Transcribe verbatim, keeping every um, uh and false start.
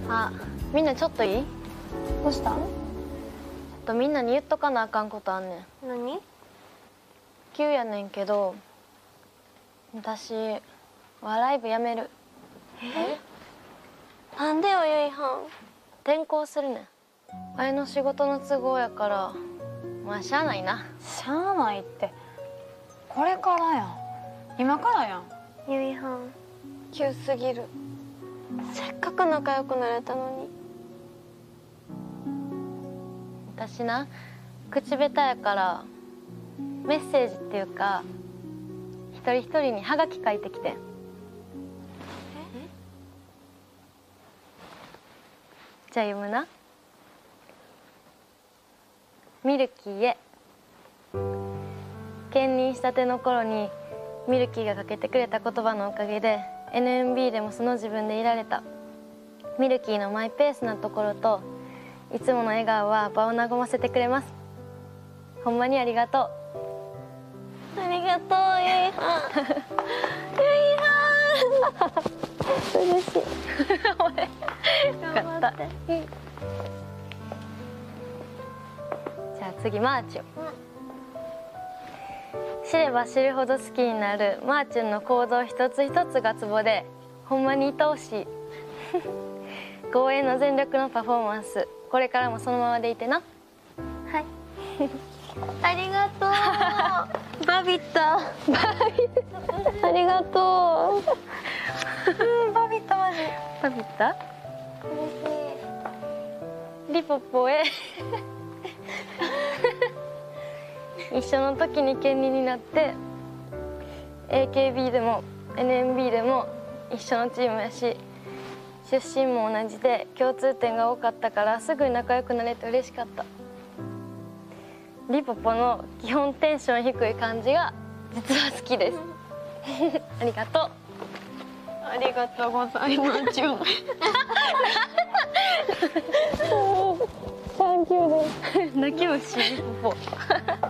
あ、みんなちょっといい？ どうしたん？ ちょっとみんなに言っとかなあかんことあんねん。 何？ 急やねんけど、私笑い部やめる。 え？なんでよ、ゆいはん。 転校するねん。あれの仕事の都合やから、まあしゃあないな。 しゃあないって、これからやん。今からやん。ゆいはん、急すぎる。せっかく仲良くなれたのに。 私な、口下手やからメッセージっていうか一人一人にハガキ書いてきてん。え？じゃあ読むな。ミルキーへ。兼任したての頃にミルキーがかけてくれた言葉のおかげで エヌエムビー でもその自分でいられた。ミルキーのマイペースなところといつもの笑顔は場を和ませてくれます。ほんまにありがとう。 ありがとう、ゆいはん。ゆいはん。嬉しい。 よかった。じゃあ次マーチュン。知れば知るほど好きになるマーチュンの行動一つ一つがツボで、ほんまに愛おしい。公演の全力のパフォーマンス、これからもそのままでいてな。 はい。ありがとう。バビった。バビった。ありがとう。うん、バビったマジ。 バビった？ 嬉しい。 リポポへ。一緒の時に兼任になって エーケービー でも エヌエムビー でも一緒のチームやし、出身も同じで共通点が多かったからすぐ仲良くなれて嬉しかった。リポポの基本テンション低い感じが実は好きです。ありがとう。 ありがとうございます。サンキューです。 泣き虫リポポ。